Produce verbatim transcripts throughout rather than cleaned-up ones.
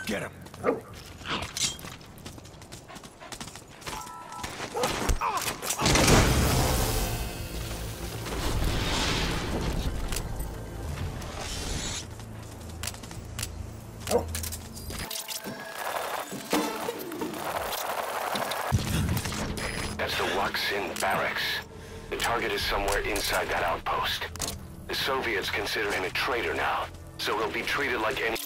Get him. That's the Waksin barracks. The target is somewhere inside that outpost. The Soviets consider him a traitor now, so he'll be treated like any...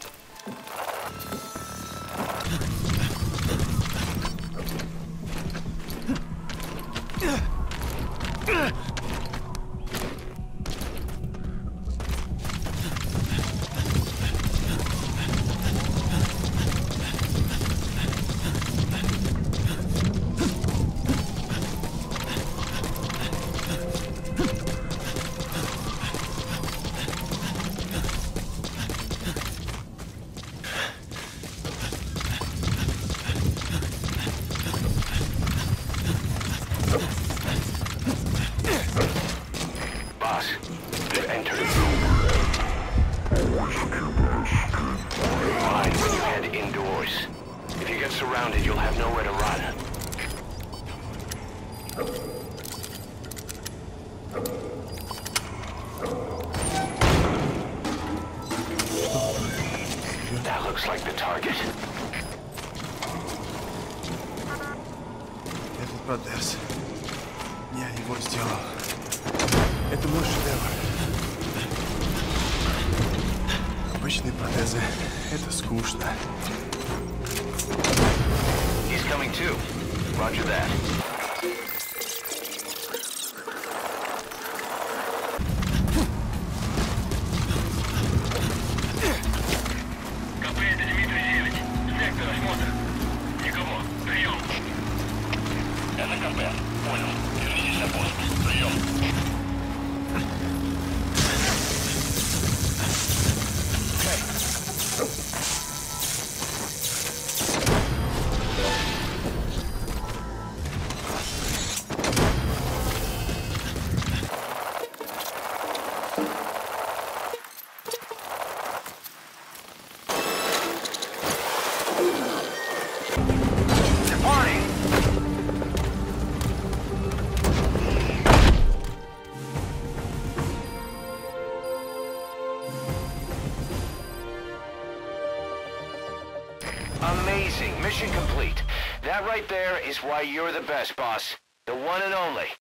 Boss, they've entered a room. Fine, when you head indoors. If you get surrounded, you'll have nowhere to run. That looks like the target. Этот протез. Я его сделал. Это мой шедевр. Обычные протезы. Это скучно. He's coming too. Roger that. КП, это Дмитрий девять. Сектор осмотр. Никого. Прием. Это КП. Понял. Держитесь на пост. Прием. Amazing. Mission complete. That right there is why you're the best, boss. The one and only.